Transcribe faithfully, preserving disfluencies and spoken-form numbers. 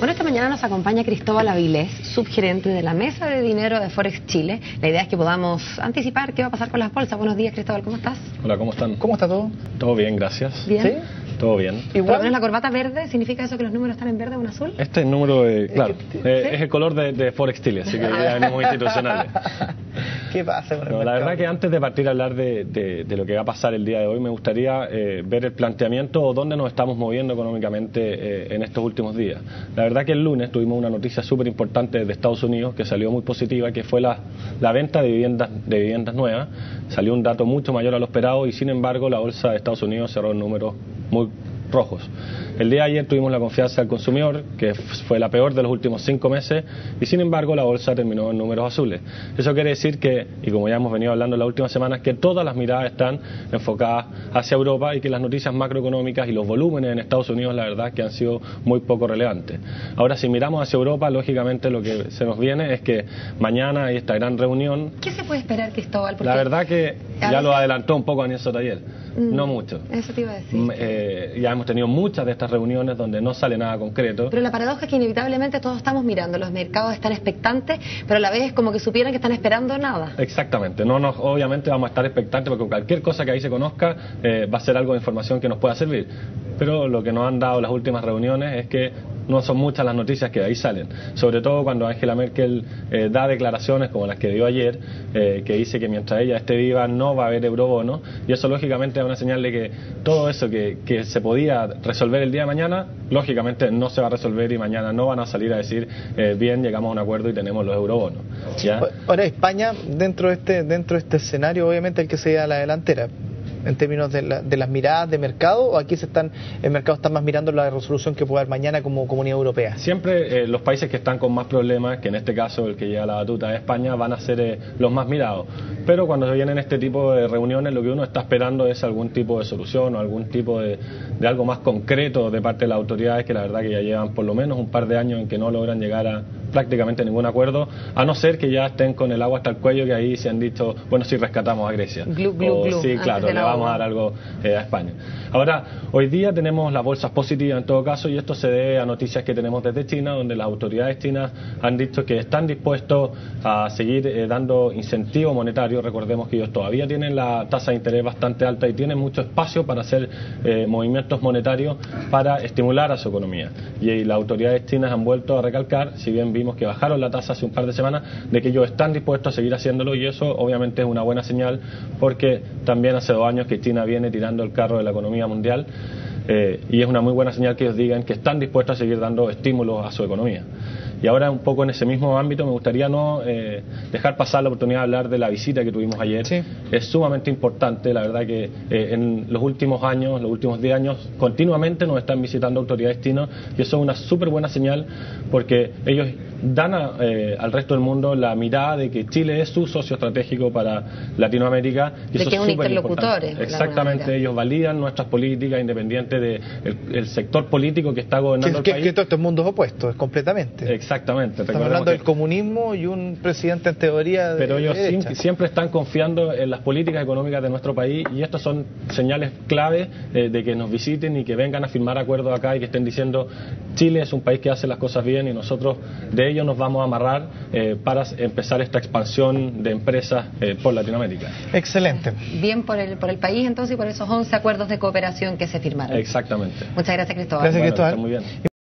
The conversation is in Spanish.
Bueno, esta mañana nos acompaña Cristóbal Avilés, subgerente de la Mesa de Dinero de Forex Chile. La idea es que podamos anticipar qué va a pasar con las bolsas. Buenos días, Cristóbal, ¿cómo estás? Hola, ¿cómo están? ¿Cómo está todo? Todo bien, gracias. ¿Bien? ¿Sí? Todo bien. Por lo menos la corbata verde, ¿significa eso que los números están en verde o en azul? Este es el número de... Claro, ¿Sí? eh, es el color de, de Forex Chile, así que ya venimos institucionales. ¿Qué pasa con el No, la mercado? verdad que antes de partir a hablar de, de, de lo que va a pasar el día de hoy, me gustaría eh, ver el planteamiento o dónde nos estamos moviendo económicamente eh, en estos últimos días. La verdad que el lunes tuvimos una noticia súper importante de Estados Unidos que salió muy positiva, que fue la, la venta de viviendas, de viviendas nuevas. Salió un dato mucho mayor a lo esperado y sin embargo la bolsa de Estados Unidos cerró en números muy rojos. El día de ayer tuvimos la confianza del consumidor, que fue la peor de los últimos cinco meses, y sin embargo la bolsa terminó en números azules. Eso quiere decir que, y como ya hemos venido hablando en las últimas semanas, que todas las miradas están enfocadas hacia Europa y que las noticias macroeconómicas y los volúmenes en Estados Unidos, la verdad, que han sido muy poco relevantes. Ahora, si miramos hacia Europa, lógicamente lo que se nos viene es que mañana hay esta gran reunión. ¿Qué se puede esperar, Cristóbal? Porque la verdad que ya veces... lo adelantó un poco Daniel Soto ayer. Mm, no mucho. Eso te iba a decir. Eh, ya hemos tenido muchas de estas reuniones donde no sale nada concreto. Pero la paradoja es que inevitablemente todos estamos mirando, los mercados están expectantes, pero a la vez es como que supieran que están esperando nada. Exactamente, no nos, obviamente vamos a estar expectantes porque cualquier cosa que ahí se conozca eh, va a ser algo de información que nos pueda servir. Pero lo que nos han dado las últimas reuniones es que no son muchas las noticias que de ahí salen, sobre todo cuando Angela Merkel eh, da declaraciones como las que dio ayer, eh, que dice que mientras ella esté viva no va a haber eurobono, y eso lógicamente es una señal de que todo eso que, que se podía resolver el día de mañana, lógicamente no se va a resolver y mañana no van a salir a decir eh, bien, llegamos a un acuerdo y tenemos los eurobonos, ¿ya? Ahora España, dentro de este, dentro de este escenario, obviamente el que se lleva a la delantera en términos de, la, de las miradas de mercado, o aquí se están el mercado está más mirando la resolución que puede haber mañana como Comunidad Europea. Siempre eh, los países que están con más problemas, que en este caso el que lleva la batuta es España, van a ser eh, los más mirados, pero cuando se vienen este tipo de reuniones lo que uno está esperando es algún tipo de solución o algún tipo de, de algo más concreto de parte de las autoridades, que la verdad que ya llevan por lo menos un par de años en que no logran llegar a prácticamente ningún acuerdo, a no ser que ya estén con el agua hasta el cuello, que ahí se han dicho, bueno, si rescatamos a Grecia. Glu, glu, o, glu, sí, claro, le vamos a dar algo eh, a España. Ahora, hoy día tenemos las bolsas positivas en todo caso, y esto se debe a noticias que tenemos desde China, donde las autoridades chinas han dicho que están dispuestos a seguir eh, dando incentivo monetario. Recordemos que ellos todavía tienen la tasa de interés bastante alta y tienen mucho espacio para hacer eh, movimientos monetarios para estimular a su economía. Y, y las autoridades chinas han vuelto a recalcar, si bien vimos que bajaron la tasa hace un par de semanas, de que ellos están dispuestos a seguir haciéndolo, y eso obviamente es una buena señal, porque también hace dos años que China viene tirando el carro de la economía mundial, eh, y es una muy buena señal que ellos digan que están dispuestos a seguir dando estímulos a su economía. Y ahora, un poco en ese mismo ámbito, me gustaría no eh, dejar pasar la oportunidad de hablar de la visita que tuvimos ayer. Sí. Es sumamente importante, la verdad que eh, en los últimos años, los últimos diez años, continuamente nos están visitando autoridades chinas, y eso es una súper buena señal, porque ellos dan a, eh, al resto del mundo la mirada de que Chile es su socio estratégico para Latinoamérica, y de eso que es un súper interlocutor. importante. Exactamente, ellos validan nuestras políticas independientes del de el sector político que está gobernando que, el que, país. Que todos estos mundos opuestos, completamente. Exactamente. Estamos hablando que... del comunismo y un presidente en teoría de Pero ellos de siempre, siempre están confiando en las políticas económicas de nuestro país, y estos son señales clave eh, de que nos visiten y que vengan a firmar acuerdos acá y que estén diciendo Chile es un país que hace las cosas bien y nosotros de ello nos vamos a amarrar eh, para empezar esta expansión de empresas eh, por Latinoamérica. Excelente. Bien por el, por el país entonces, y por esos once acuerdos de cooperación que se firmaron. Exactamente. Muchas gracias, Cristóbal. Gracias, bueno, Cristóbal. Está muy bien.